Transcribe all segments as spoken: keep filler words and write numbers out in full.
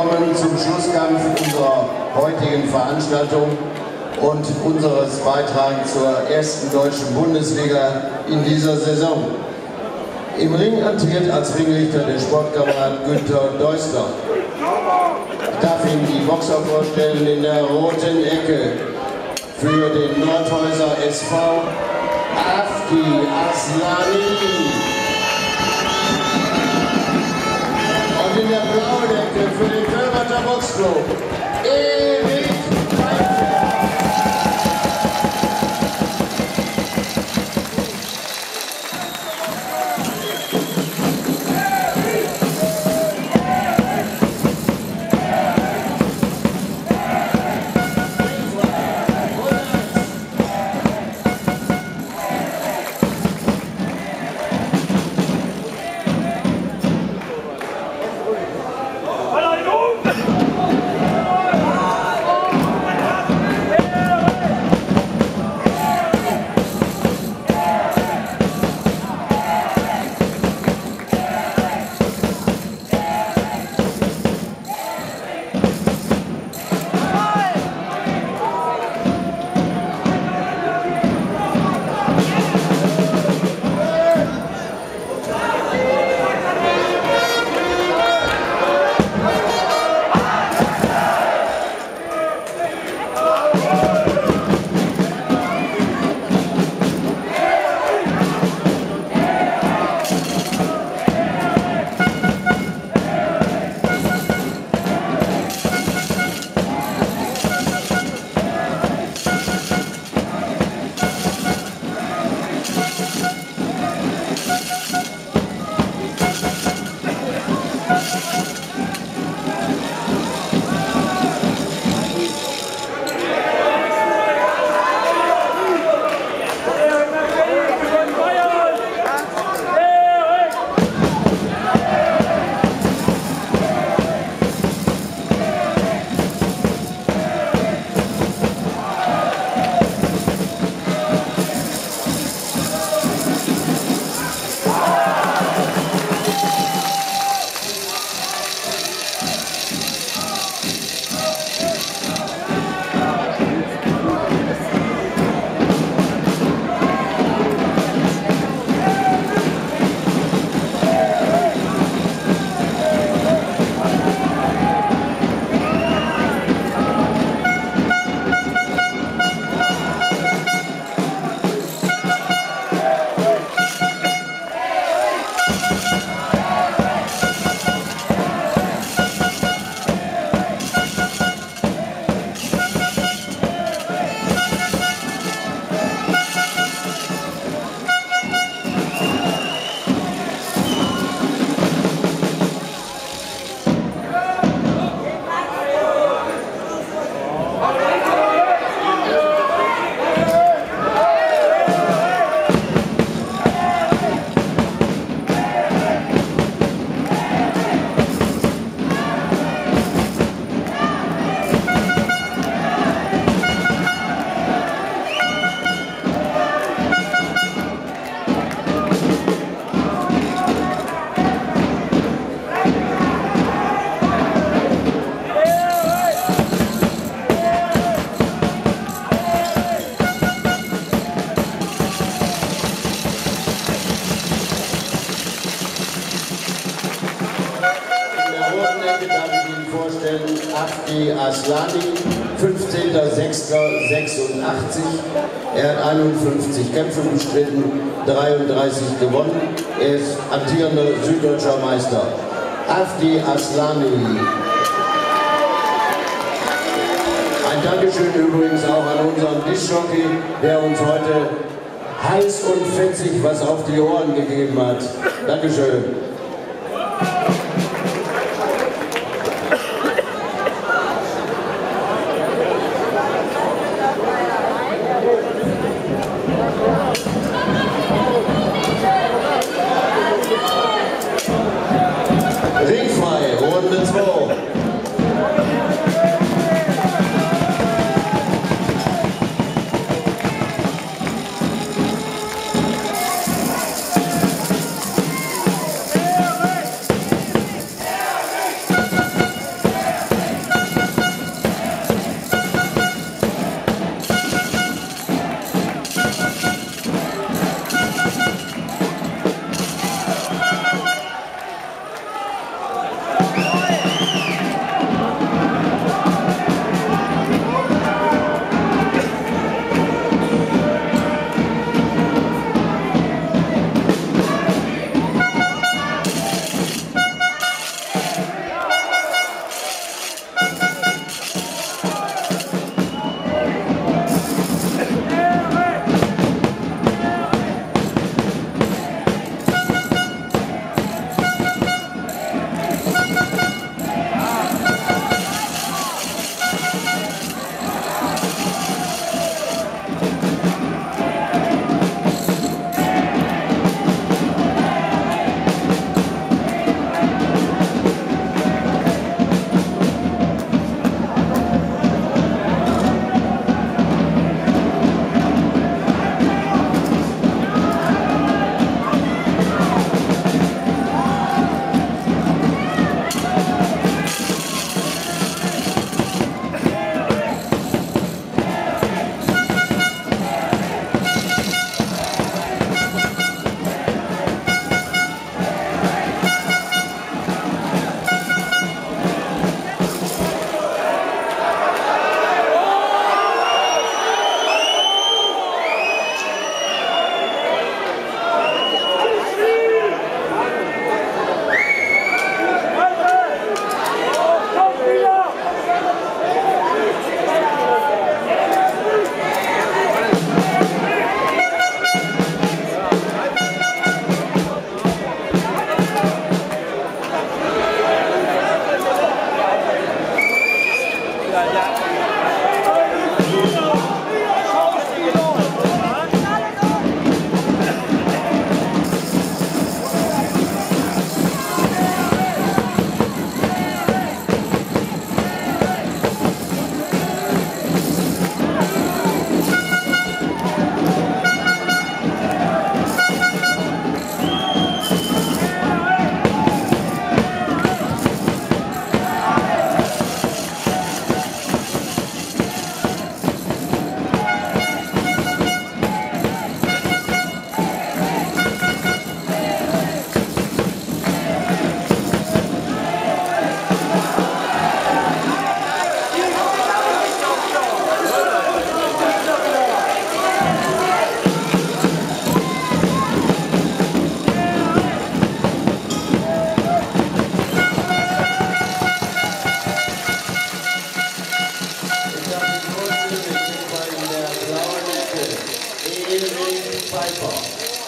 kommen zum Schlusskampf unserer heutigen Veranstaltung und unseres Beitrags zur ersten deutschen Bundesliga in dieser Saison. Im Ring amtiert als Ringrichter der Sportkamerad Günther Deusler. Ich darf Ihnen die Boxer vorstellen in der roten Ecke für den Nordhäuser S V Afti Aslani. Und in der blauen Ecke für den Kölberter Boxclub Erik Pfeiffer. Afti Aslani, fünfzehnter sechster sechsundachtzig. Er hat einundfünfzig Kämpfe bestritten, dreiunddreißig gewonnen. Er ist amtierender süddeutscher Meister. Afti Aslani. Ein Dankeschön übrigens auch an unseren Diskjockey, der uns heute heiß und fetzig was auf die Ohren gegeben hat. Dankeschön. Ringfrei, Runde zwei.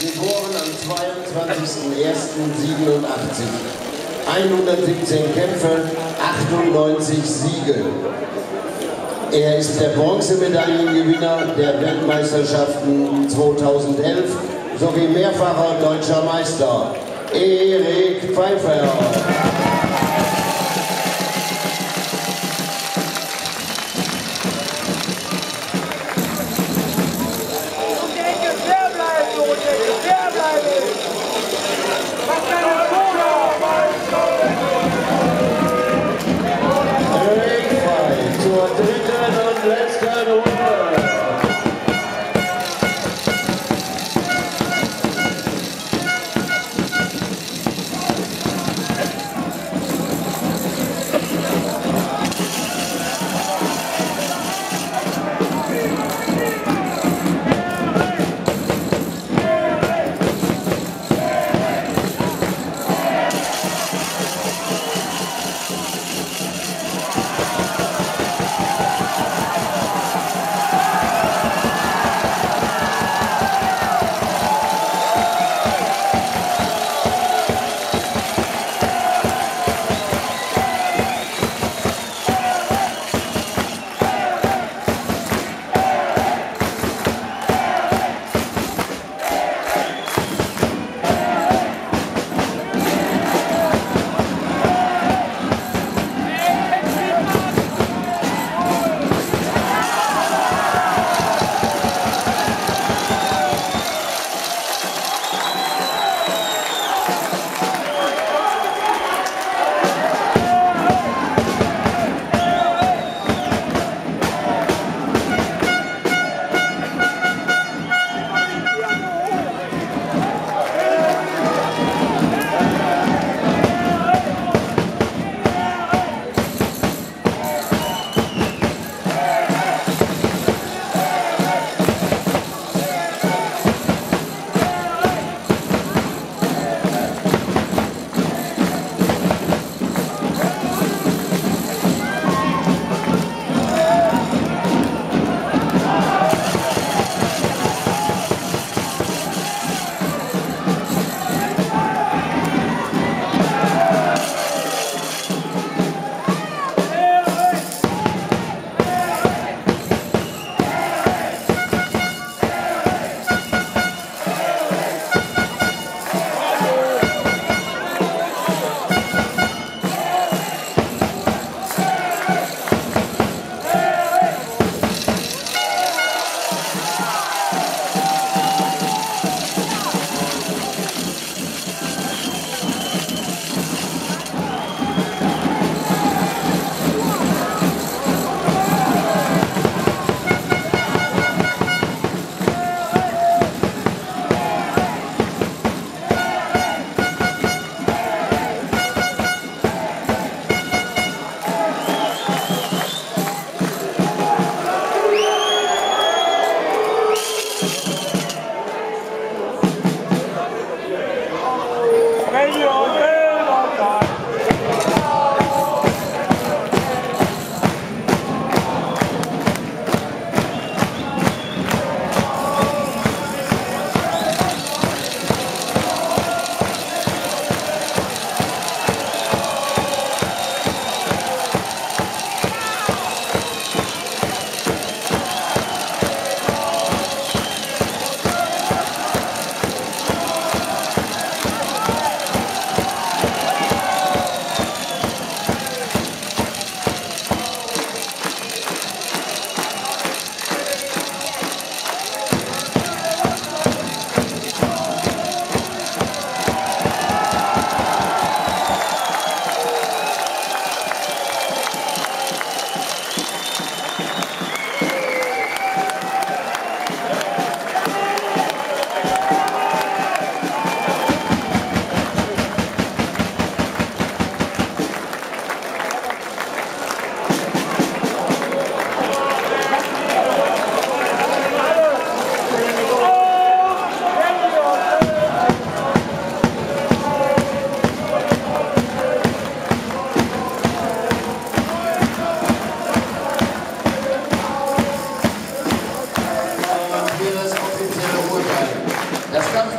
geboren am zweiundzwanzigsten ersten siebenundachtzig. hundertsiebzehn Kämpfe, achtundneunzig Siege. Er ist der Bronzemedaillengewinner der Weltmeisterschaften zweitausendelf sowie mehrfacher deutscher Meister. Erik Pfeiffer.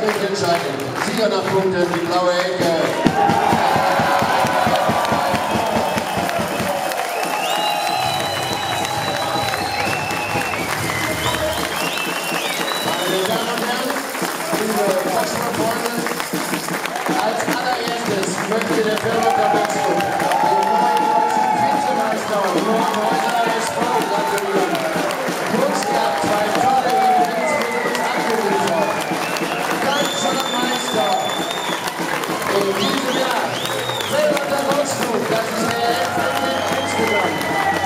kriegsentscheidend. Sieger nach Punkten, die blaue Ecke. Meine Damen und Herren, liebe Boxsportfreunde, als allererstes möchte der Firmenker Boxclub den neuen deutschen Vizemeister Nordhäuser S V gratulieren. Jungs, ihr habt zwei tolle Events mit uns abgeliefert. Deutscher Meister in diesem Jahr. Firmenker Boxclub, das ist der elfte insgesamt.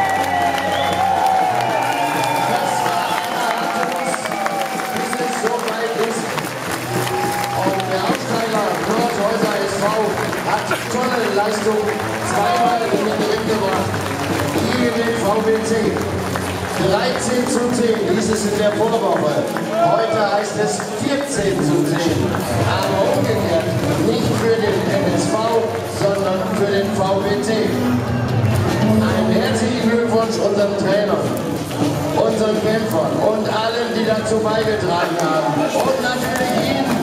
Das war eine Handlungs, bis es so weit ist. Und der Aufsteiger Nordhäuser S V hat tolle Leistung zweimal in den Ring gebracht. Gegen den V B C. dreizehn zu zehn hieß es in der Vorwoche. Heute heißt es vierzehn zu zehn. Aber umgekehrt, nicht für den N S V, sondern für den V B C. Einen herzlichen Glückwunsch unseren Trainern, unseren Kämpfern und allen, die dazu beigetragen haben. Und natürlich Ihnen.